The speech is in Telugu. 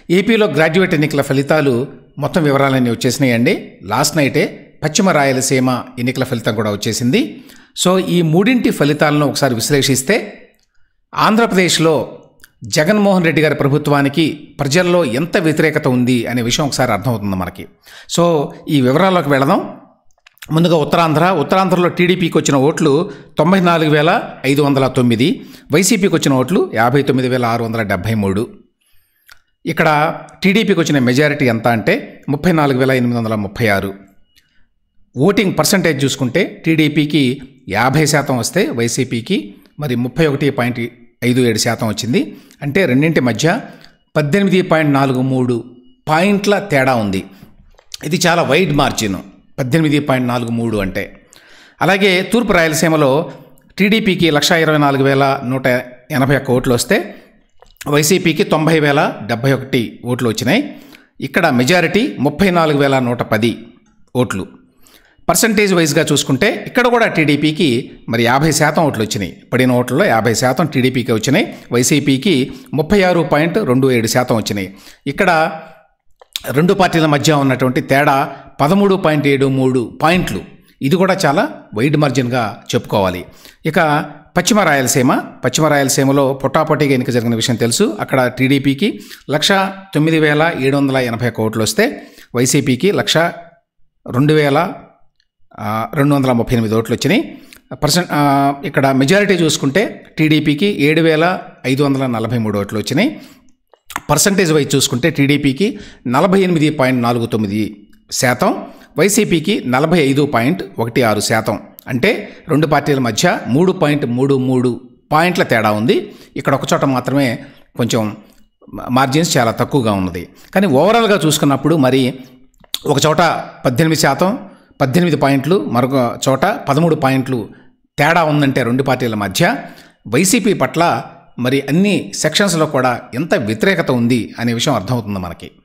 ఏపీలో గ్రాడ్యుయేట్ ఎన్నికల ఫలితాలు మొత్తం వివరాలన్నీ వచ్చేసినాయండి. లాస్ట్ నైటే పశ్చిమ రాయలసీమ ఎన్నికల ఫలితం కూడా వచ్చేసింది. సో ఈ మూడింటి ఫలితాలను ఒకసారి విశ్లేషిస్తే ఆంధ్రప్రదేశ్లో జగన్మోహన్ రెడ్డి గారి ప్రభుత్వానికి ప్రజల్లో ఎంత వ్యతిరేకత ఉంది అనే విషయం ఒకసారి అర్థమవుతుంది మనకి. సో ఈ వివరాల్లోకి వెళదాం. ముందుగా ఉత్తరాంధ్రలో టీడీపీకి వచ్చిన ఓట్లు 94,509, వైసీపీకి వచ్చిన ఓట్లు 59,673. ఇక్కడ టీడీపీకి వచ్చిన మెజారిటీ ఎంత అంటే 34,836. ఓటింగ్ పర్సంటేజ్ చూసుకుంటే టీడీపీకి 50% వస్తే వైసీపీకి మరి 31.57% వచ్చింది. అంటే రెండింటి మధ్య 18.43 పాయింట్ల తేడా ఉంది. ఇది చాలా వైడ్ మార్జిన్, 18.43 అంటే. అలాగే తూర్పు రాయలసీమలో టీడీపీకి 124,181 ఓట్లు వస్తే వైసీపీకి 90,071 ఓట్లు వచ్చినాయి. ఇక్కడ మెజారిటీ 34,110 ఓట్లు. పర్సంటేజ్ వైజ్గా చూసుకుంటే ఇక్కడ కూడా టీడీపీకి మరి 50% ఓట్లు వచ్చినాయి. పడిన ఓట్లలో 50% టీడీపీకి వచ్చినాయి. వైసీపీకి 36.27% వచ్చినాయి. ఇక్కడ రెండు పార్టీల మధ్య ఉన్నటువంటి తేడా 13.73 పాయింట్లు. ఇది కూడా చాలా వైడ్ మార్జిన్గా చెప్పుకోవాలి. ఇక పశ్చిమ రాయలసీమలో పొటాపొటీగా ఎన్నిక జరిగిన విషయం తెలుసు. అక్కడ టీడీపీకి 109,781 ఓట్లు వస్తే వైసీపీకి 102,238 ఓట్లు వచ్చినాయి. ఇక్కడ మెజారిటీ చూసుకుంటే టీడీపీకి 7,543 ఓట్లు వచ్చినాయి. పర్సంటేజ్ వైజ్ చూసుకుంటే టీడీపీకి 48.49%, వైసీపీకి 45.16%. అంటే రెండు పార్టీల మధ్య 3.33 పాయింట్ల తేడా ఉంది. ఇక్కడ ఒకచోట మాత్రమే కొంచెం మార్జిన్స్ చాలా తక్కువగా ఉన్నది. కానీ ఓవరాల్గా చూసుకున్నప్పుడు మరి ఒక చోట 18 పాయింట్లు, మరొక చోట 13 పాయింట్లు తేడా ఉందంటే రెండు పార్టీల మధ్య వైసీపీ పట్ల మరి అన్ని సెక్షన్స్లో కూడా ఎంత వ్యతిరేకత ఉంది అనే విషయం అర్థమవుతుంది మనకి.